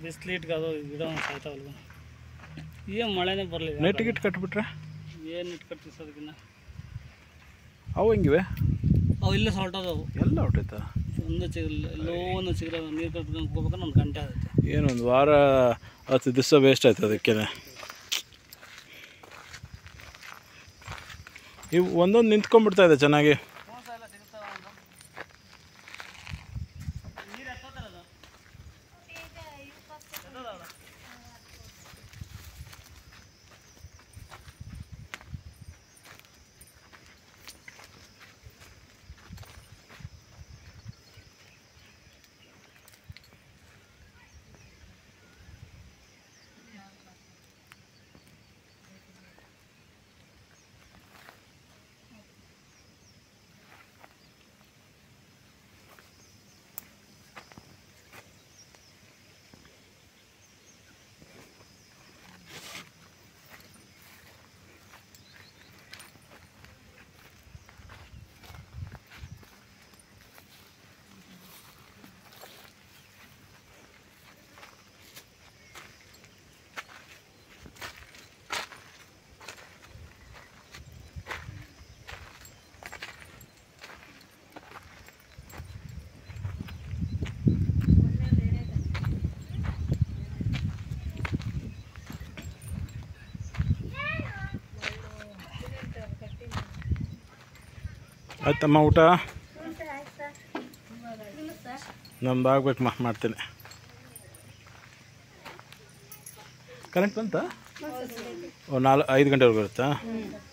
ಬಿಸಿಲಿಟ್ಗೆ ಅದು ಗಿಡ ಸಾಯ್ತಾವಲ್ವ. ಏನು ಮಳೆನೇ ಬರಲಿಲ್ಲ. ನೆಟ್ ಗಿಟ್ ಕಟ್ಬಿಟ್ರೆ ಏನು ನೆಟ್ ಕಟ್ಟಿಸ್ ಅದಕ್ಕಿನ್ನ ಅವು ಹೆಂಗಿವೆ? ಅವು ಇಲ್ಲೇ ಹೊರಟೋದವು. ಎಲ್ಲ ಹೊಟ್ಟೈತಾ? ಒಂದು ಚಿಗಿಲ್ಲ, ಎಲ್ಲೋ ಒಂದು ಚಿಗ್ರ ನೀರು ಕಟ್ಕೊಂಡು ಹೋಗ್ಬೇಕಂದ್ರೆ 1 ಗಂಟೆ ಆಗುತ್ತೆ. ಏನು 1 ವಾರ 10 ದಿವಸ ವೇಸ್ಟ್ ಆಯ್ತು ಅದಕ್ಕೆ. ಇವು ಒಂದೊಂದು ನಿಂತ್ಕೊಂಡ್ಬಿಡ್ತಾ ಇದೆ ಚೆನ್ನಾಗಿ. ಆಯ್ತಮ್ಮ ಊಟ? ನಮ್ದು ಆಗ್ಬೇಕಮ್ಮ, ಮಾಡ್ತೀನಿ. ಕರೆಂಟ್ ಬಂತಾ? 5 ಗಂಟೆವರೆಗೂ ಬರುತ್ತಾ?